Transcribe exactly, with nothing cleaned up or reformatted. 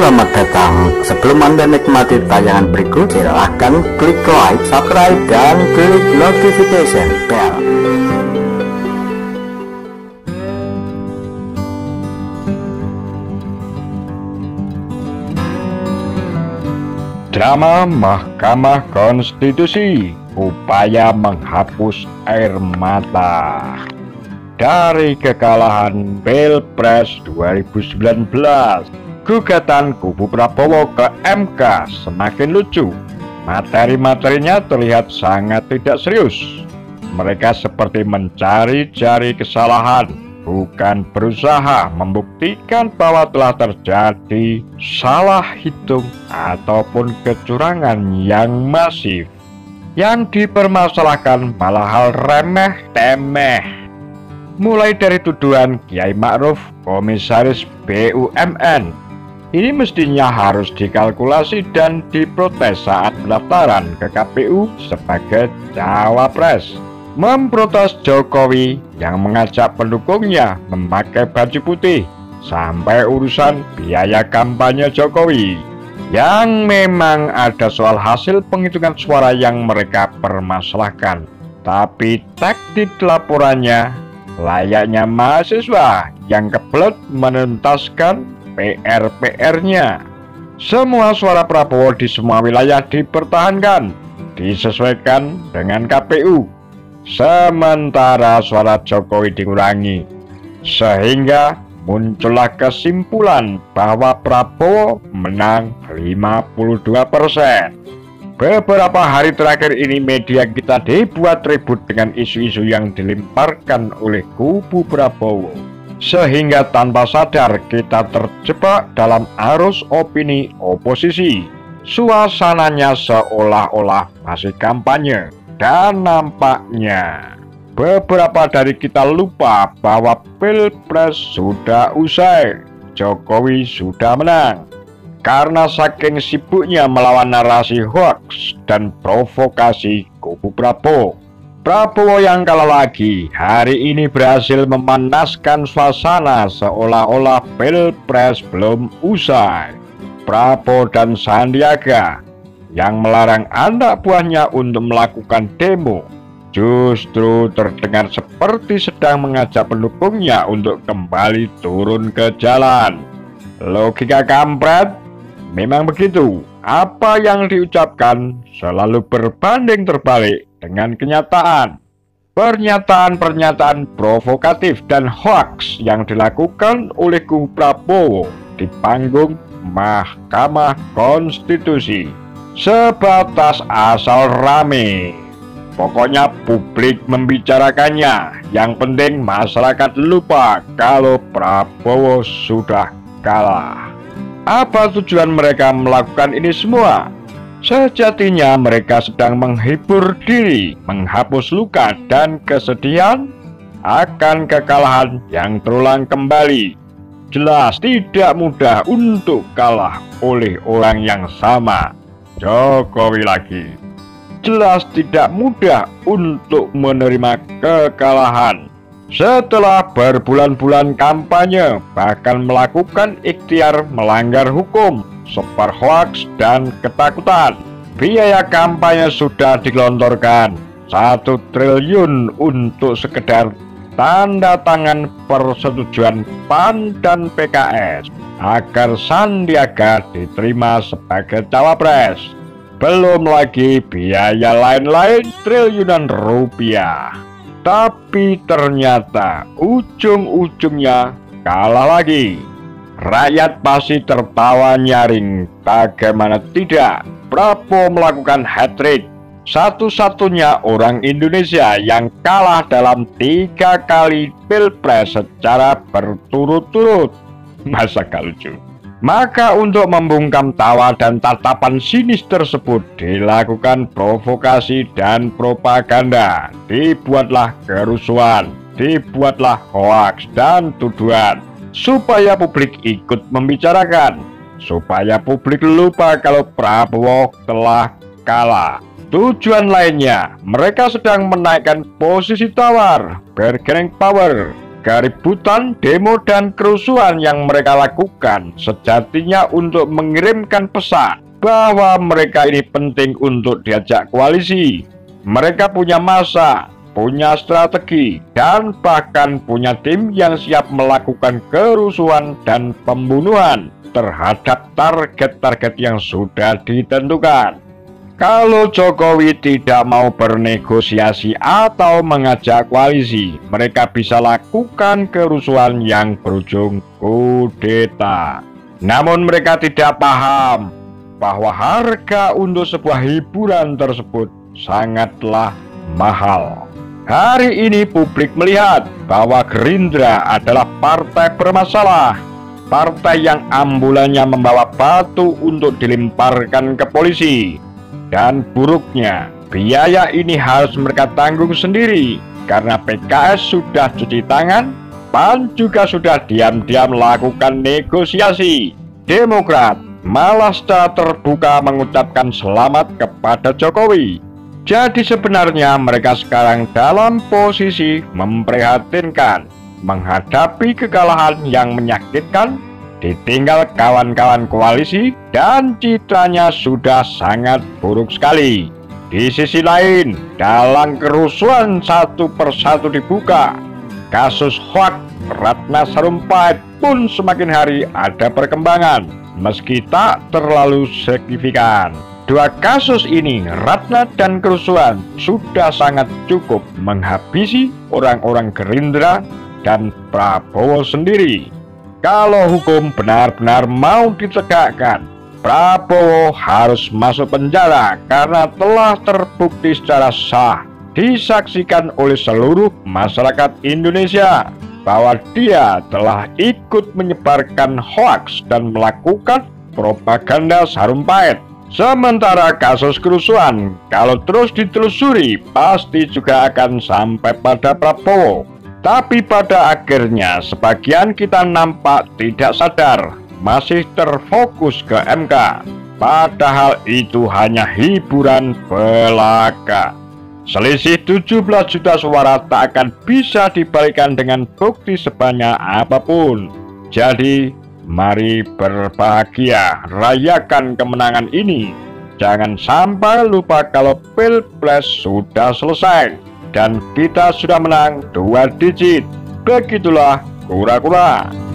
selamat datang. Sebelum Anda nikmati tayangan berikut, silahkan klik like, subscribe, dan klik notification bell. Drama Mahkamah Konstitusi, upaya menghapus air mata dari kekalahan Pilpres dua ribu sembilan belas. Gugatan kubu Prabowo ke M K semakin lucu. Materi-materinya terlihat sangat tidak serius. Mereka seperti mencari-cari kesalahan, bukan berusaha membuktikan bahwa telah terjadi salah hitung ataupun kecurangan yang masif. Yang dipermasalahkan malah hal remeh-temeh, mulai dari tuduhan Kiai Ma'ruf, komisaris B U M N. Ini mestinya harus dikalkulasi dan diprotes saat pendaftaran ke K P U sebagai cawapres. Memprotes Jokowi yang mengajak pendukungnya memakai baju putih, sampai urusan biaya kampanye Jokowi, yang memang ada soal hasil penghitungan suara yang mereka permasalahkan. Tapi taktik laporannya layaknya mahasiswa yang kebelet menuntaskan P R-P R-nya. Semua suara Prabowo di semua wilayah dipertahankan, disesuaikan dengan K P U, sementara suara Jokowi dikurangi, sehingga muncullah kesimpulan bahwa Prabowo menang lima puluh dua persen. Beberapa hari terakhir ini media kita dibuat ribut dengan isu-isu yang dilemparkan oleh kubu Prabowo, sehingga tanpa sadar kita terjebak dalam arus opini oposisi. Suasananya seolah-olah masih kampanye, dan nampaknya beberapa dari kita lupa bahwa Pilpres sudah usai, Jokowi sudah menang. Karena saking sibuknya melawan narasi hoax dan provokasi kubu Prabowo, Prabowo yang kalah lagi hari ini berhasil memanaskan suasana seolah-olah Pilpres belum usai. Prabowo dan Sandiaga yang melarang anak buahnya untuk melakukan demo justru terdengar seperti sedang mengajak pendukungnya untuk kembali turun ke jalan. Logika kampret memang begitu. Apa yang diucapkan selalu berbanding terbalik dengan kenyataan. Pernyataan-pernyataan provokatif dan hoaks yang dilakukan oleh kubu Prabowo di panggung Mahkamah Konstitusi sebatas asal rame. Pokoknya publik membicarakannya. Yang penting masyarakat lupa kalau Prabowo sudah kalah. Apa tujuan mereka melakukan ini semua? Sejatinya mereka sedang menghibur diri, menghapus luka dan kesedihan akan kekalahan yang terulang kembali. Jelas tidak mudah untuk kalah oleh orang yang sama, Jokowi lagi. Jelas tidak mudah untuk menerima kekalahan setelah berbulan-bulan kampanye, bahkan melakukan ikhtiar melanggar hukum, sebar hoaks dan ketakutan. Biaya kampanye sudah digelontorkan satu triliun untuk sekedar tanda tangan persetujuan P A N dan P K S agar Sandiaga diterima sebagai cawapres. Belum lagi biaya lain-lain triliunan rupiah. Tapi ternyata ujung-ujungnya kalah lagi. Rakyat pasti tertawa nyaring. Bagaimana tidak, Prabowo melakukan hat-trick. Satu-satunya orang Indonesia yang kalah dalam tiga kali Pilpres secara berturut-turut. Masa gak lucu? Maka untuk membungkam tawa dan tatapan sinis tersebut dilakukan provokasi dan propaganda. Dibuatlah kerusuhan, dibuatlah hoaks dan tuduhan, supaya publik ikut membicarakan, supaya publik lupa kalau Prabowo telah kalah. Tujuan lainnya, mereka sedang menaikkan posisi tawar, bargaining power, Keributan, demo, dan kerusuhan yang mereka lakukan sejatinya untuk mengirimkan pesan bahwa mereka ini penting untuk diajak koalisi. Mereka punya massa, punya strategi, dan bahkan punya tim yang siap melakukan kerusuhan dan pembunuhan terhadap target-target yang sudah ditentukan. Kalau Jokowi tidak mau bernegosiasi atau mengajak koalisi, mereka bisa lakukan kerusuhan yang berujung kudeta. Namun mereka tidak paham bahwa harga untuk sebuah hiburan tersebut sangatlah mahal. Hari ini publik melihat bahwa Gerindra adalah partai bermasalah, partai yang ambulannya membawa batu untuk dilemparkan ke polisi. Dan buruknya, biaya ini harus mereka tanggung sendiri karena P K S sudah cuci tangan, P A N juga sudah diam-diam melakukan negosiasi. Demokrat malah secara terbuka mengucapkan selamat kepada Jokowi. Jadi sebenarnya mereka sekarang dalam posisi memprihatinkan, menghadapi kekalahan yang menyakitkan, ditinggal kawan-kawan koalisi, dan citranya sudah sangat buruk sekali. Di sisi lain, dalam kerusuhan satu persatu dibuka, kasus hoaks Ratna Sarumpait pun semakin hari ada perkembangan, meski tak terlalu signifikan. Dua kasus ini, Ratna dan kerusuhan, sudah sangat cukup menghabisi orang-orang Gerindra dan Prabowo sendiri. Kalau hukum benar-benar mau ditegakkan, Prabowo harus masuk penjara karena telah terbukti secara sah, disaksikan oleh seluruh masyarakat Indonesia bahwa dia telah ikut menyebarkan hoaks dan melakukan propaganda Sarumpait. Sementara kasus kerusuhan, kalau terus ditelusuri, pasti juga akan sampai pada Prabowo. Tapi pada akhirnya sebagian kita nampak tidak sadar, masih terfokus ke M K. Padahal itu hanya hiburan belaka. Selisih tujuh belas juta suara tak akan bisa dibalikan dengan bukti sebanyak apapun. Jadi mari berbahagia, rayakan kemenangan ini. Jangan sampai lupa kalau Pilpres sudah selesai dan kita sudah menang dua digit. Begitulah kura-kura.